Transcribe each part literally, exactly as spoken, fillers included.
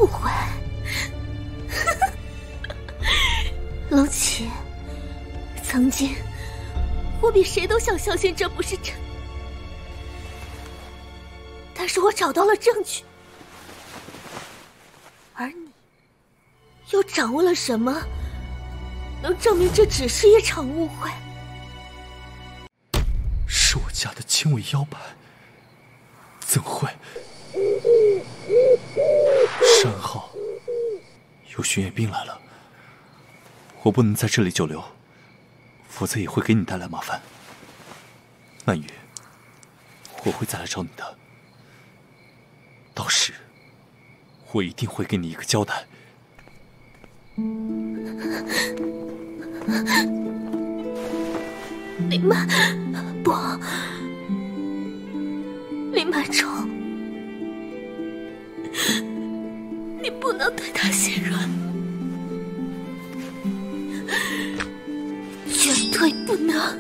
误会。龙启，曾经我比谁都想相信这不是真，但是我找到了证据，而你又掌握了什么，能证明这只是一场误会？ 是我家的经纬腰牌，怎会？山号，有巡夜兵来了，我不能在这里久留，否则也会给你带来麻烦。曼玉，我会再来找你的，到时我一定会给你一个交代。 林曼，不，林曼冲，你不能对他心软，绝对不能。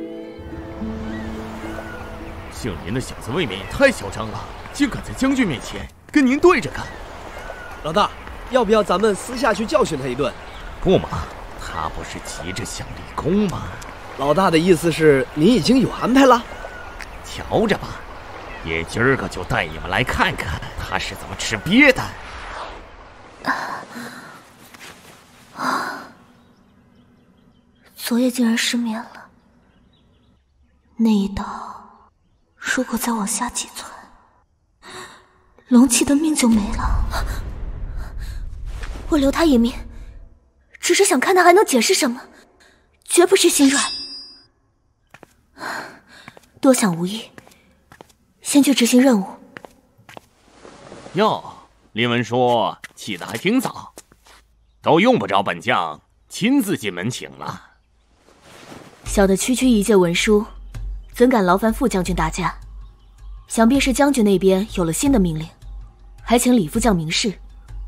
姓林的小子未免也太嚣张了，竟敢在将军面前跟您对着干。 老大，要不要咱们私下去教训他一顿？ 不嘛，他不是急着想立功吗？ 老大的意思是你已经有安排了？ 瞧着吧，爷今儿个就带你们来看看他是怎么吃瘪的。 啊啊！昨夜竟然失眠了，那一刀如果再往下几寸，龙启的命就没了。我留他一命，只是想看他还能解释什么，绝不是心软。多想无益，先去执行任务。 哟，林文书起得还挺早，都用不着本将亲自进门请了。 小的区区一介文书，怎敢劳烦副将军大驾？想必是将军那边有了新的命令，还请李副将明示。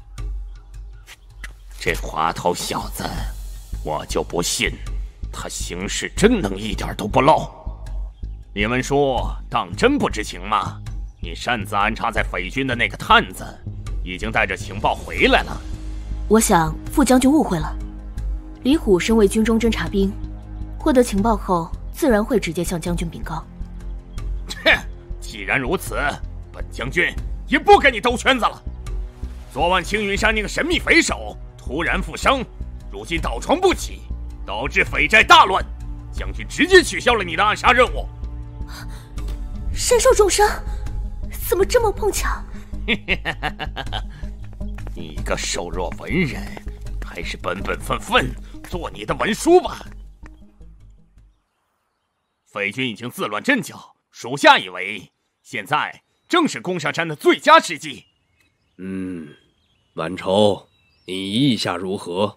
这滑头小子，我就不信他行事真能一点都不漏。林文书当真不知情吗？你擅自安插在匪军的那个探子，已经带着情报回来了。 我想副将军误会了。李虎身为军中侦察兵，获得情报后，自然会直接向将军禀告。 哼，既然如此，本将军也不跟你兜圈子了。昨晚青云山那个神秘匪首突然复生，如今倒床不起，导致匪寨大乱，将军直接取消了你的暗杀任务。 身受重伤，怎么这么碰巧？ 你个瘦弱文人，还是本本分分做你的文书吧。匪军已经自乱阵脚，属下以为现在正是攻上山的最佳时机。 嗯，晚愁，你意下如何？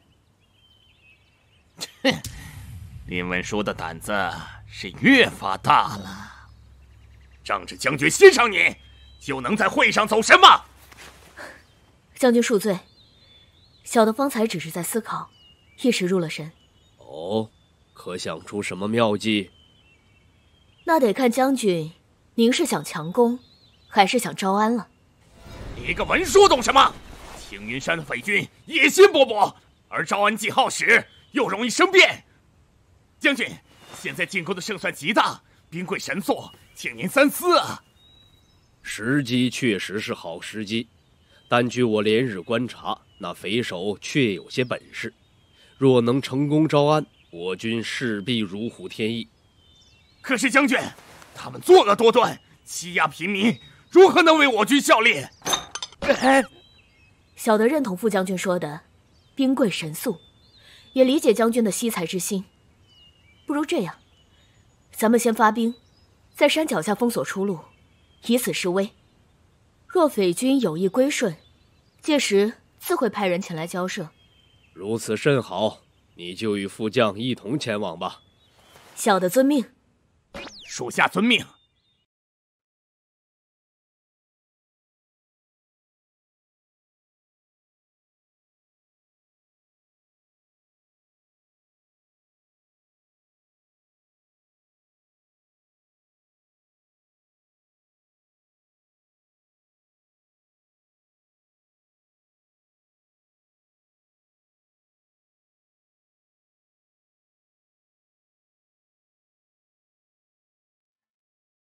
哼，林文书的胆子是越发大了。仗着将军欣赏你，就能在会上走什么？ 将军恕罪，小的方才只是在思考，一时入了神。 哦，可想出什么妙计？ 那得看将军，您是想强攻，还是想招安了？ 你个文书懂什么？青云山的匪军野心勃勃，而招安既耗时，又容易生变。将军，现在进攻的胜算极大，兵贵神速，请您三思啊！ 时机确实是好时机，但据我连日观察，那匪首确有些本事。若能成功招安，我军势必如虎添翼。 可是将军，他们作恶多端，欺压平民，如何能为我军效力？ 小的认同副将军说的，兵贵神速，也理解将军的惜才之心。不如这样，咱们先发兵，在山脚下封锁出路，以此示威。若匪军有意归顺，届时自会派人前来交涉。 如此甚好，你就与副将一同前往吧。 小的遵命。 属下遵命。